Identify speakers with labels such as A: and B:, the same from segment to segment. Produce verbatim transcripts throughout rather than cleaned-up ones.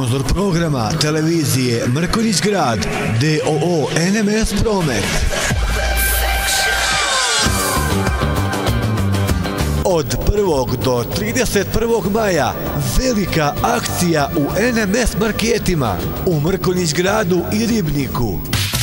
A: Sponzor programa televizije Mrkonjić Grad, D O O N M S Promet. Od prvog do trideset prvog maja velika akcija u N M S marketima u Mrkonjić Gradu i Ribniku.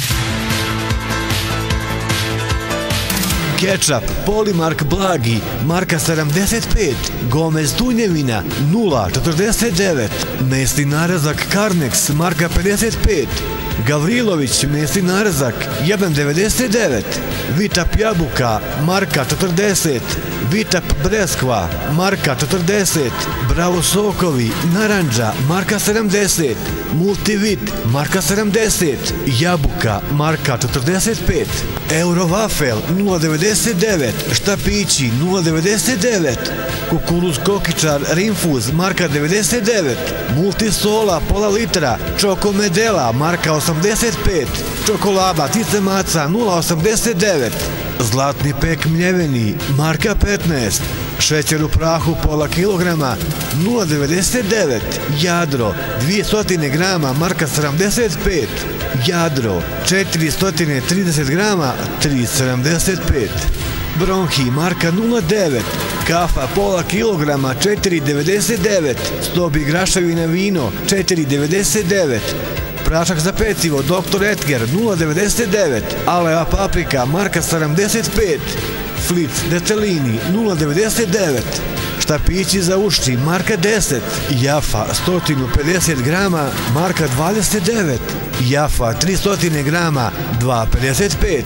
A: Kečap Polimark Blagi, marka sedamdeset pet, Gomez Tunjevina nula četrdeset devet, mesni narezak Karnex, marka pedeset pet, Gavrilović mesni narezak jedan devedeset devet, Vitap Jabuka, marka četrdeset, Vitap Breskva, marka četrdeset, Bravo Sokovi, Naranđa, marka sedamdeset, Multivit, marka sedamdeset, Jabuka, marka četrdeset pet, Eurovafel nula devedeset devet, Štapići nula devedeset devet, Kukuruz Kokičar Rinfuz, marka devedeset devet, Multisola pola litra, Čokomedela, marka osamdeset pet, Čokolada Tice Maca nula osamdeset devet, Zlatni pek mljeveni, marka petnaest, Šećer u prahu pola kilograma nula devedeset devet, Jadro dvjesto grama, marka sedamdeset pet, Jadro četiristo trideset grama tri sedamdeset pet, Bronhi marka nula devet, Kafa pola kilograma četiri devedeset devet, Stobi graševina vino četiri devedeset devet, Prašak za pecivo doktor Edgar nula devedeset devet, Alea paprika marka sedamdeset pet, Flic Detelini nula devedeset devet, Štapići za uši marka deset, Jafa sto pedeset grama marka dvadeset devet, Jafa tristo grama dva pedeset pet,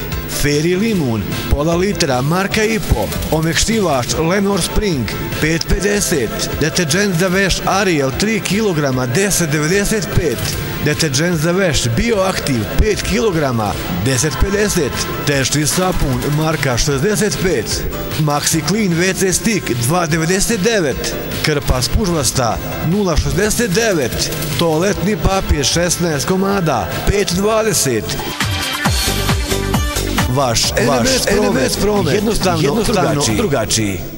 A: Feri limun pola litra marka i po, omekšivač Lenor Spring pet pedeset, deterđent za veš Ariel tri kilograma deset devedeset pet, deterđent za veš Bioaktiv pet kilograma deset pedeset, tečni sapun marka šezdeset pet, Maxi Clean ve ce Stick dva devedeset devet, krpa spužvasta nula šezdeset devet, toaletni papir šesnaest komada pet dvadeset. Vaš N M S Promet, jednostavno drugačiji.